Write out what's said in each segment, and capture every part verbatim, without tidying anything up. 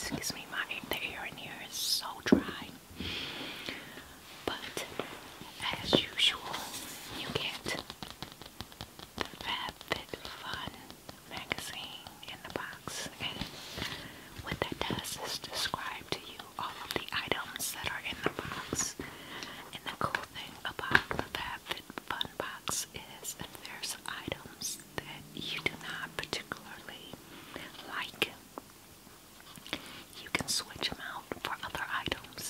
excuse me, my the air in here is so dry. But as usual, you get the FabFitFun magazine in the box, and what that does is describe to you all of the items that are in the box. And the cool thing about the FabFitFun box is if there's items that you do not particularly like, you can switch them out for other items.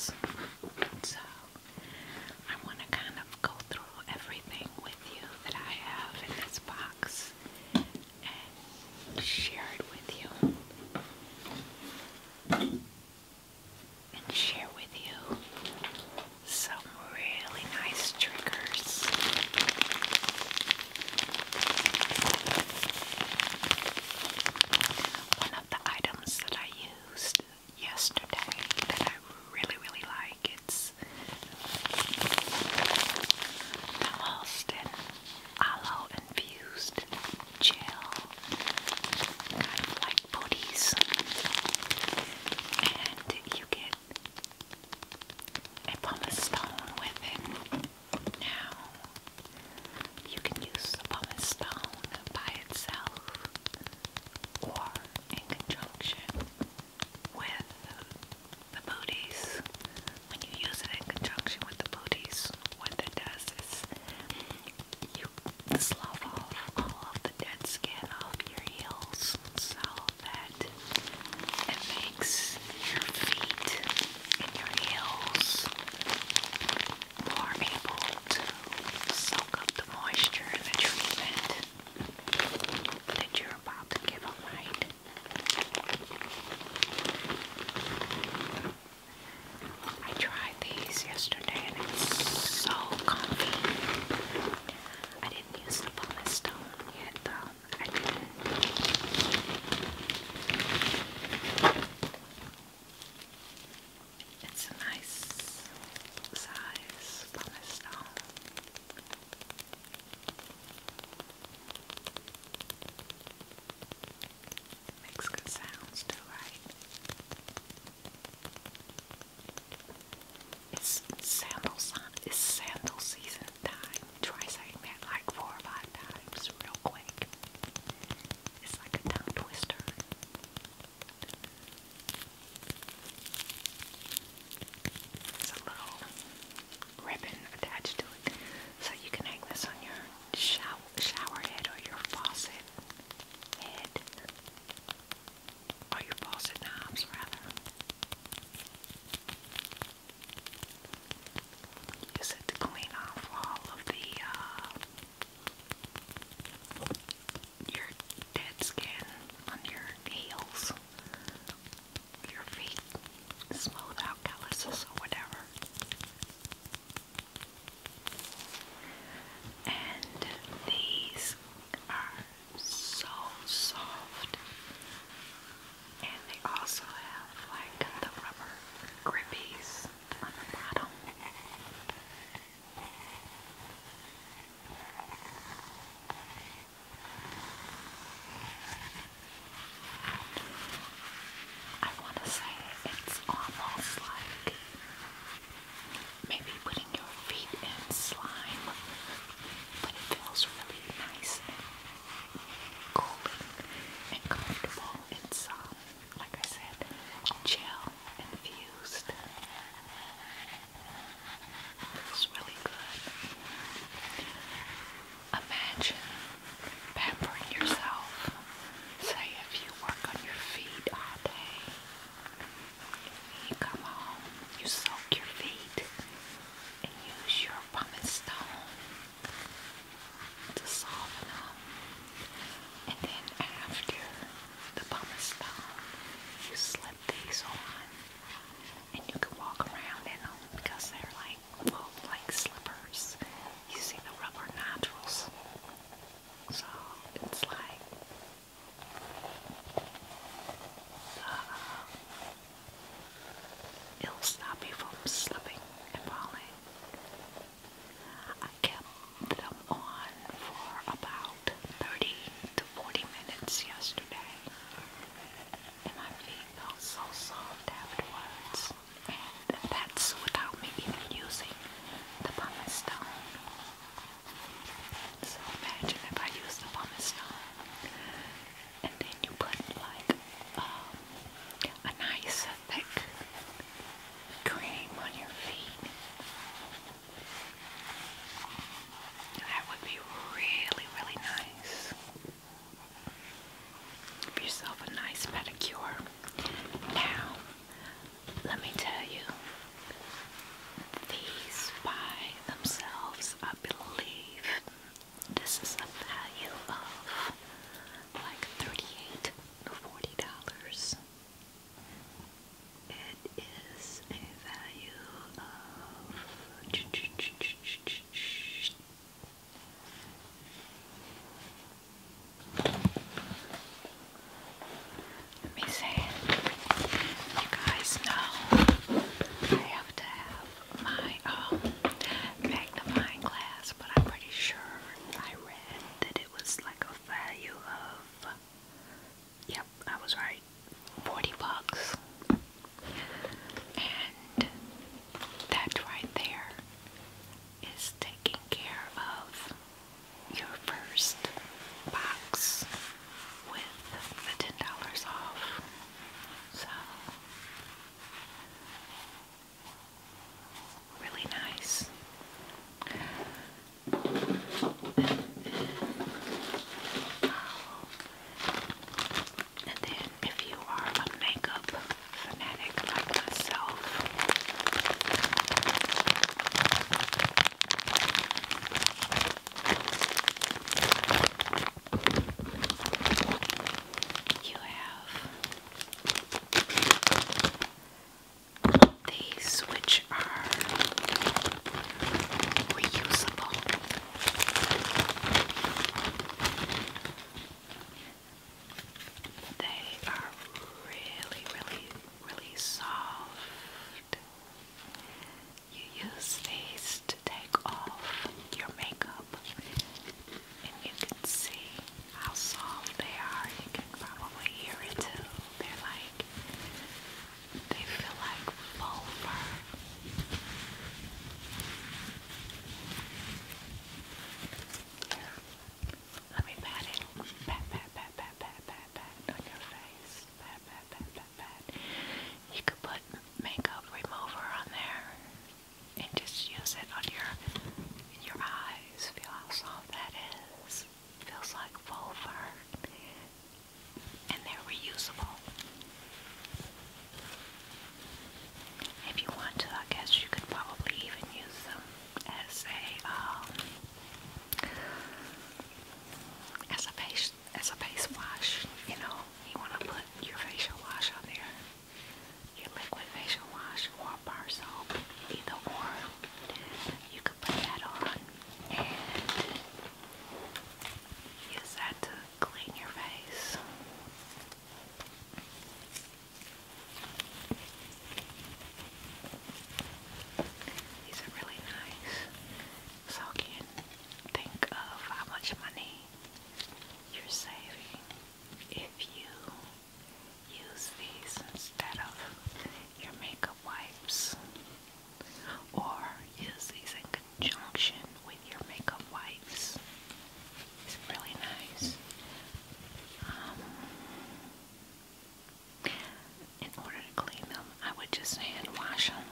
just hand wash them.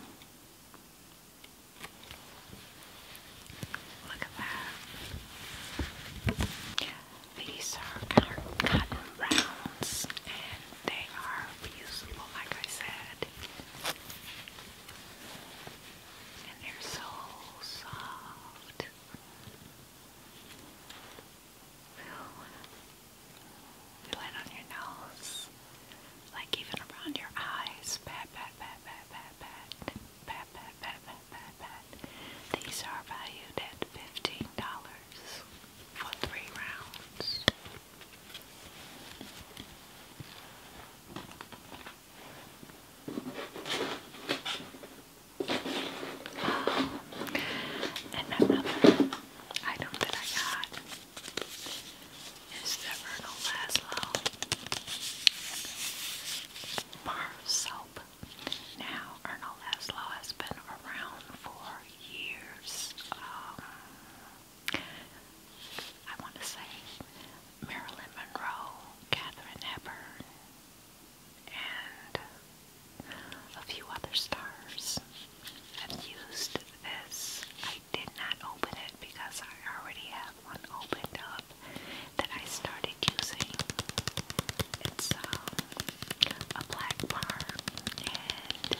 Look at that. These are cotton browns, and they are reusable, like I said. And they're so soft. Feel it on your nose, like even around your eyes. Pat, pat, pat, pat, pat, pat, pat, pat, pat, pat, pat, pat. These are valued at fifteen dollars for three rounds. And another item that I got is the Ernal Laszlo bar soap. Now, Ernal Laszlo has been around for years. Um, I want to say Marilyn Monroe, Katharine Hepburn, and a few other stars have used this. I did not open it because I already have one opened up that I started using. It's um, a black bar, and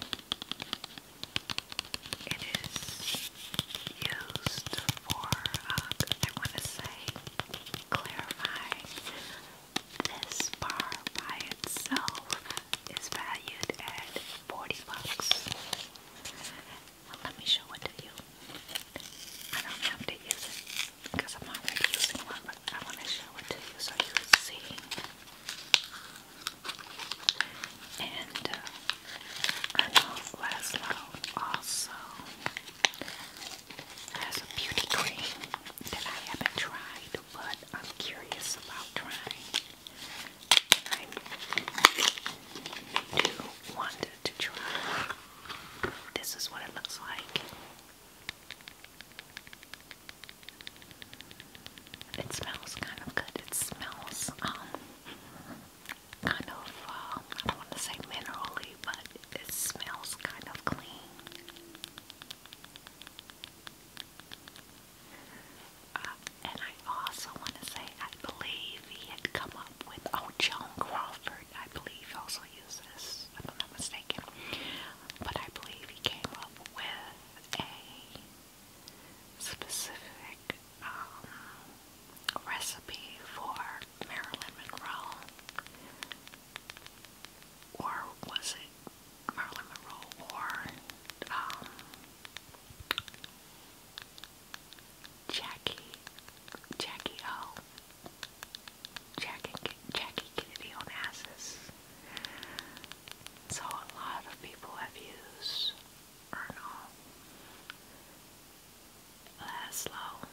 it is used for, uh, I want to say, clarifying. This bar by itself is valued at forty bucks. Well, let me show it to you. I don't have to use it because I'm already using one, but I want to show it to you so you can see. And uh, Ernal Laszlo also has a beauty cream that I haven't tried, but I'm curious about trying. I do want to try. This is what it looks like. It smells kind of good. It smells um kind of uh, I don't want to say minerally, but it smells kind of clean. Uh, and I also want to say I believe he had come up with, oh, Joan Crawford, I believe also used this, if I'm not mistaken. But I believe he came up with a specific um, recipe for Marilyn Monroe. Or was it Marilyn Monroe or um, Jackie, Jackie O, Jackie, Jackie Kennedy Onassis. So a lot of people have used Ernal Laszlo.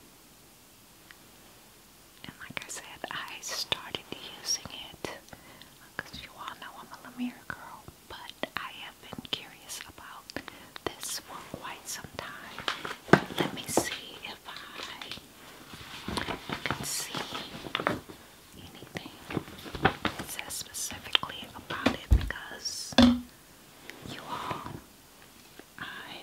And like I said, I started using it because you all know I'm a Lemire girl, but I have been curious about this for quite some time. Let me see if I can see anything that says specifically about it, because you all, I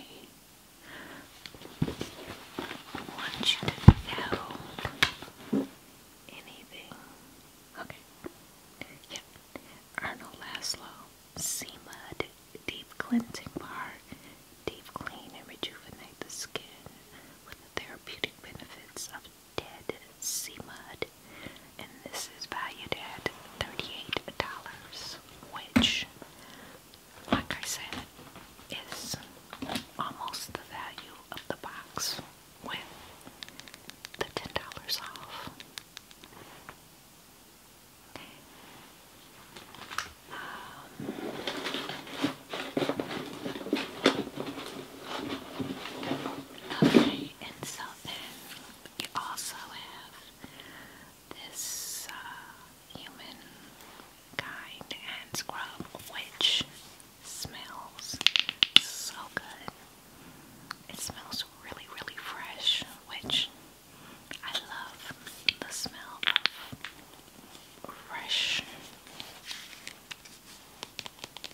want you to know anything. Okay. Yep. Ernal Laszlo Sea Mud Deep Cleansing Bar. Deep clean and rejuvenate the skin with the therapeutic benefits of dead sea mud. And this is valued at thirty-eight dollars, which, like I said, is almost the value of the box with the ten dollars off. Um, okay, and so then you also have this uh, human kind hand scrub, which smells so good. It smells really, really fresh, which I love the smell of fresh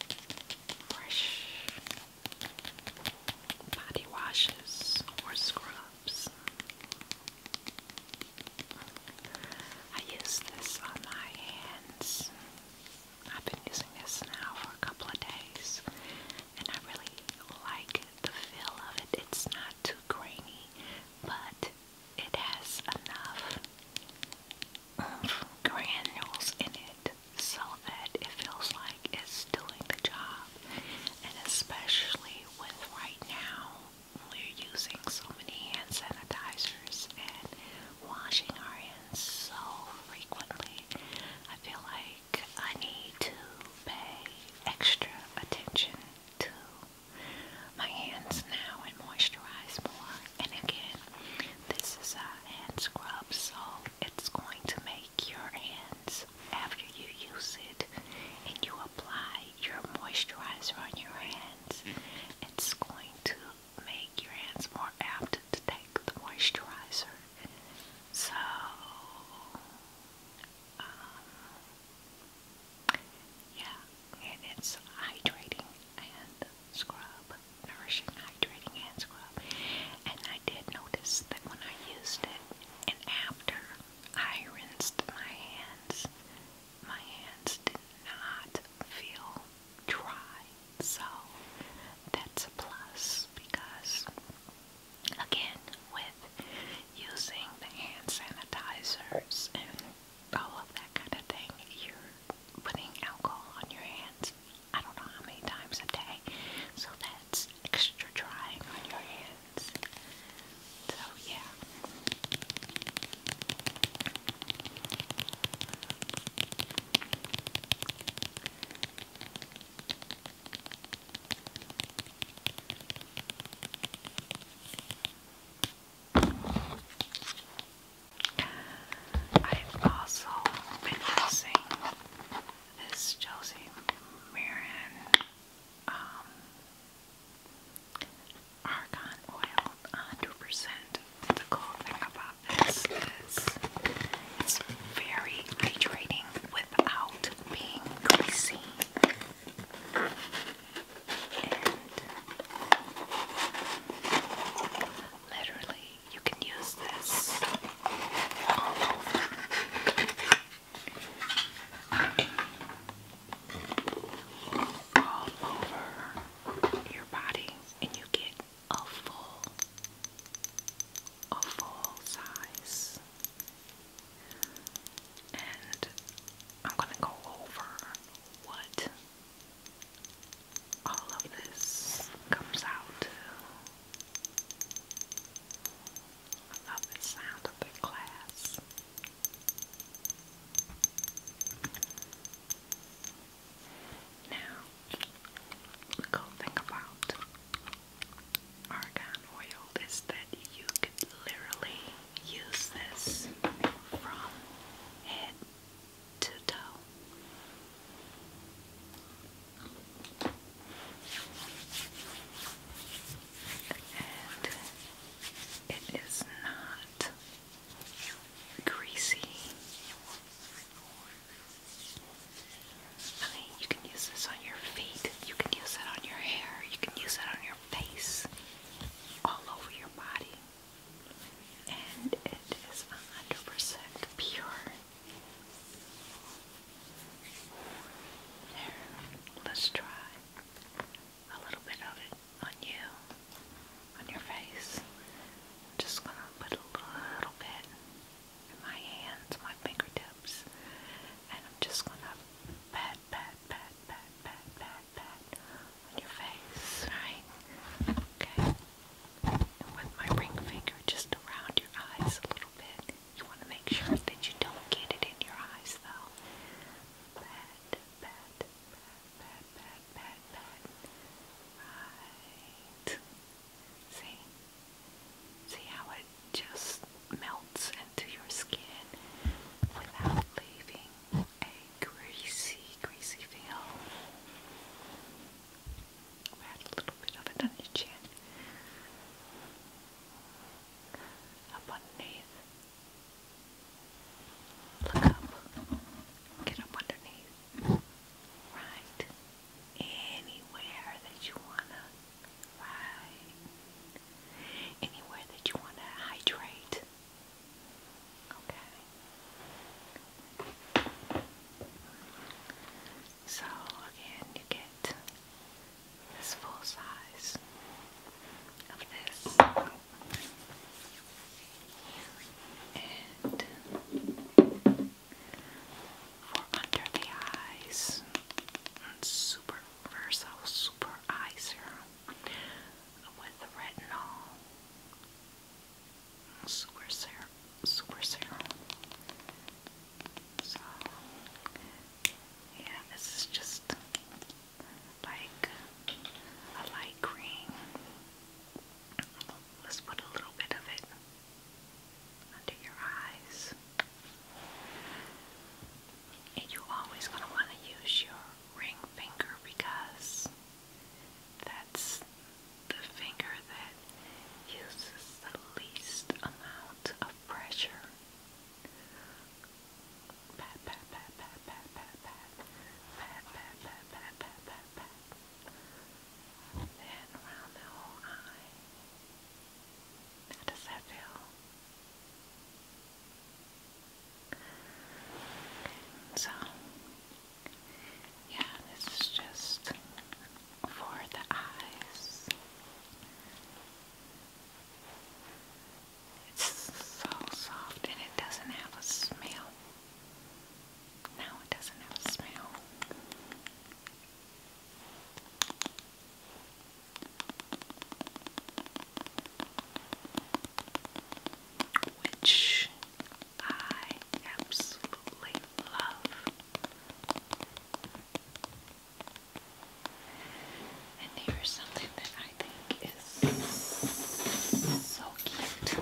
here's something that I think is so cute.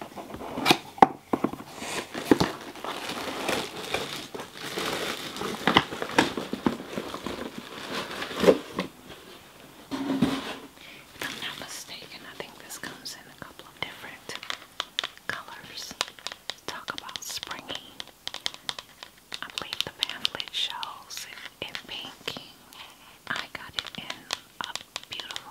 If I'm not mistaken, I think this comes in a couple of different colors. Talk about springy. I believe the pamphlet shows it in pink. I got it in a beautiful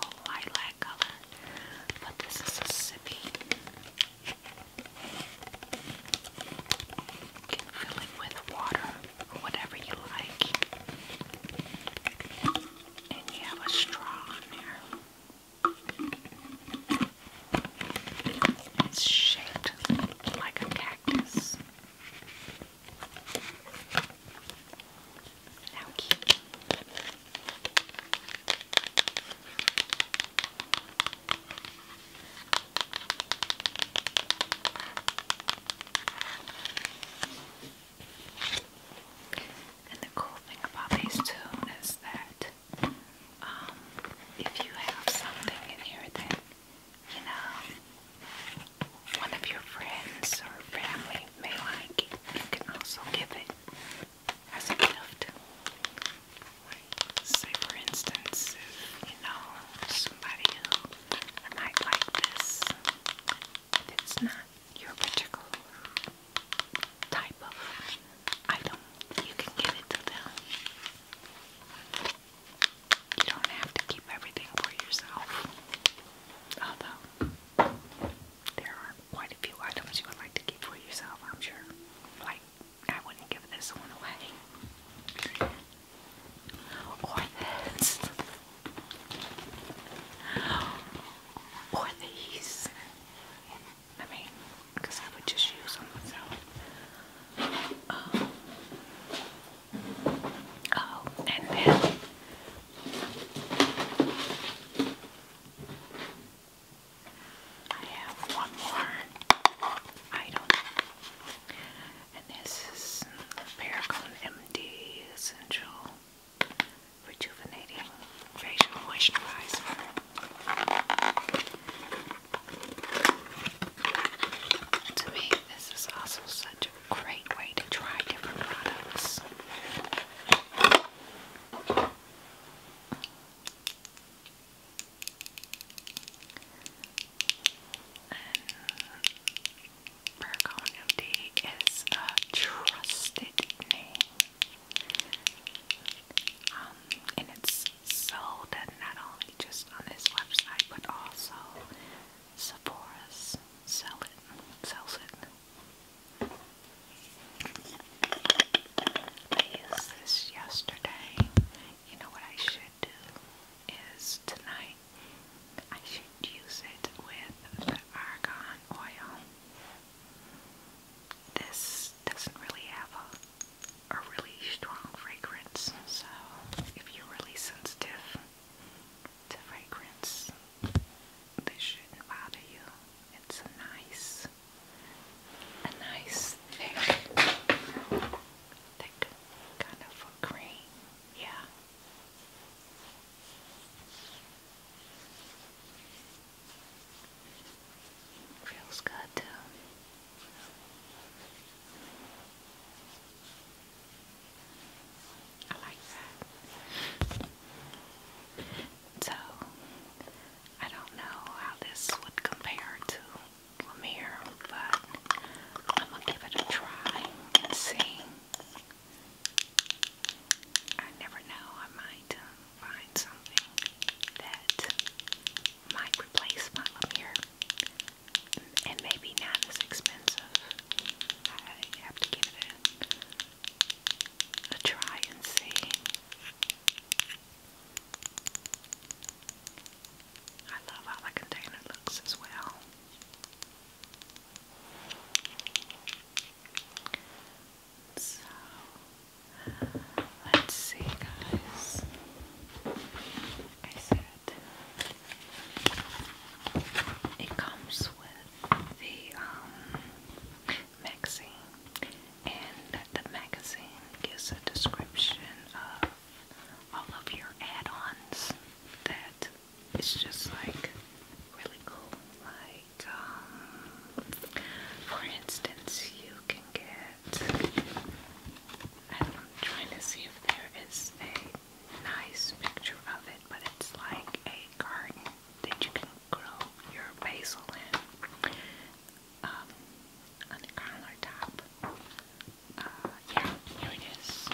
it's just like really cool. Like, um, for instance, you can get, I'm trying to see if there is a nice picture of it, but it's like a garden that you can grow your basil in. Um, on the countertop. Uh, yeah, here it is.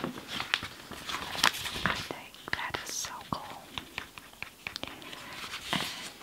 I think that is so cool. And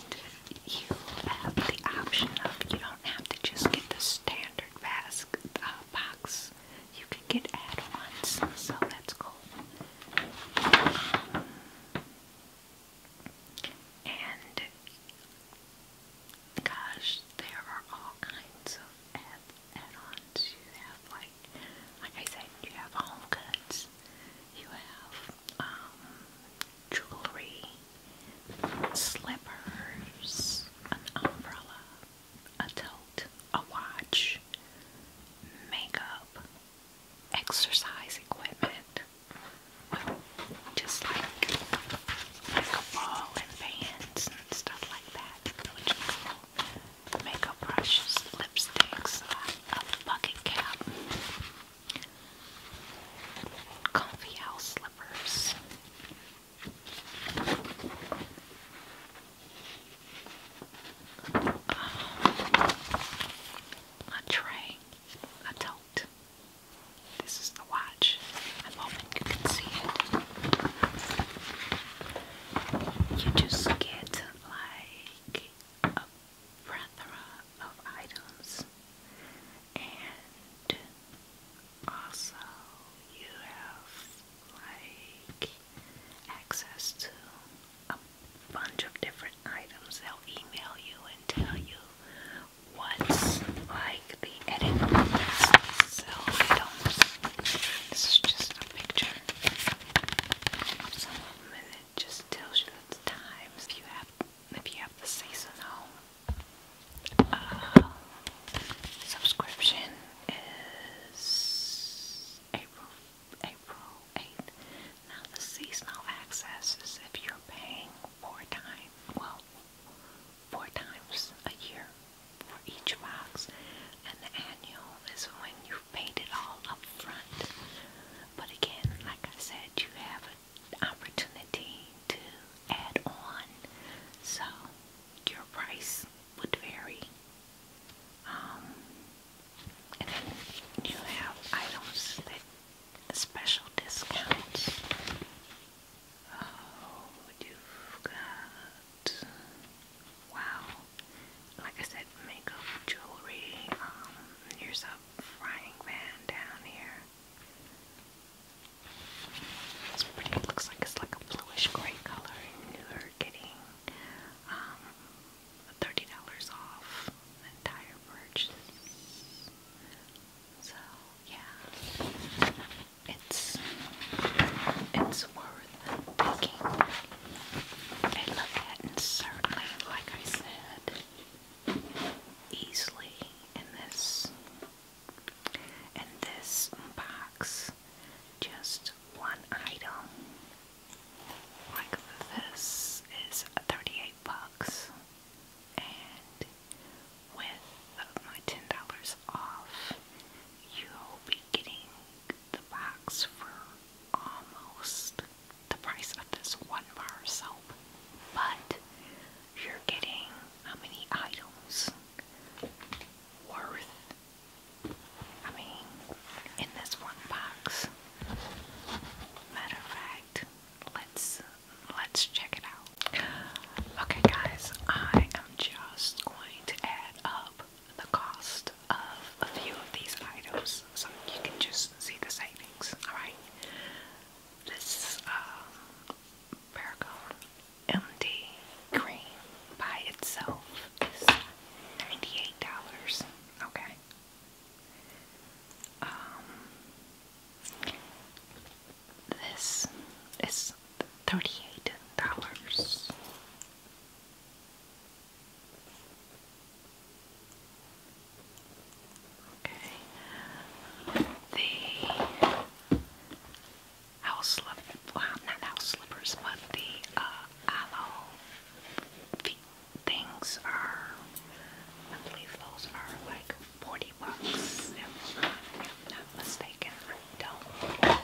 bags are, I believe those are like forty bucks, if I'm not mistaken. I don't.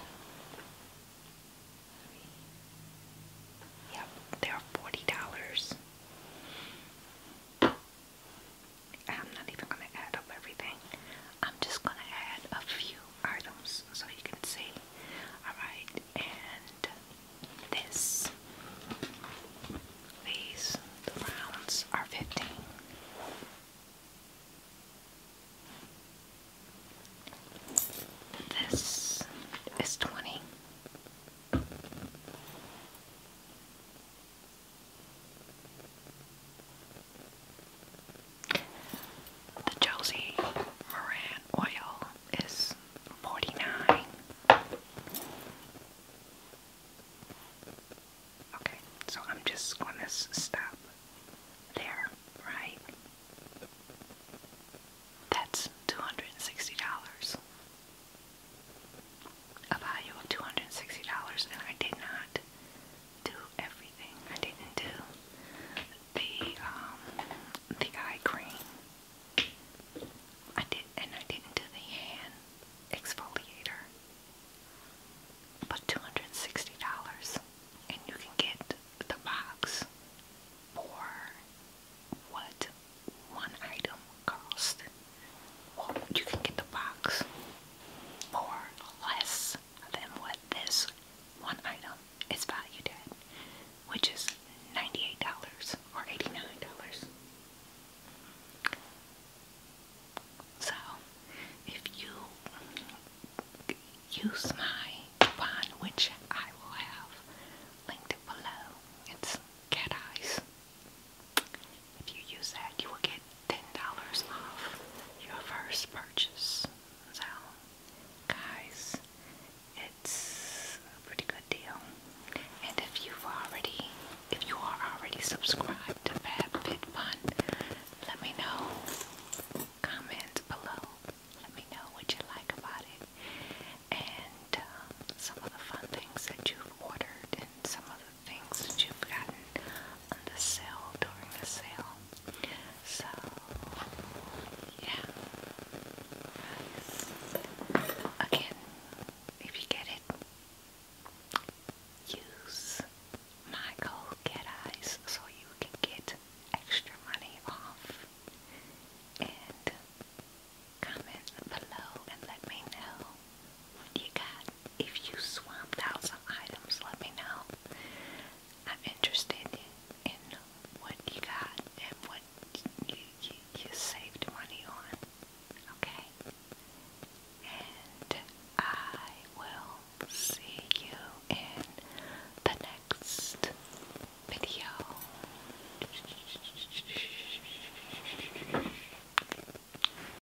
Yep, they're forty dollars. I'm not even going to add up everything. I'm just going to add a few items so you can see. Alright, and this, these, the rounds are fifteen. This is twenty. The Josie Moran oil is forty-nine. Okay, so I'm just going to stop there, right? That's two hundred sixty dollars. A value of two hundred sixty dollars, and I did not do everything. I didn't do the um the eye cream. I did, and I didn't do the hand exfoliator. But two hundred sixty dollars, and you can get the box for what one item cost. Well, you can get the box for less than what this one item is valued at, which is ninety-eight dollars or eighty-nine dollars. So, if you use my coupon, which I will have linked below, it's CATEYES. If you use that, you will get ten dollars off your first purchase. So, guys, it's a pretty good deal. And if you've already, if you are already subscribed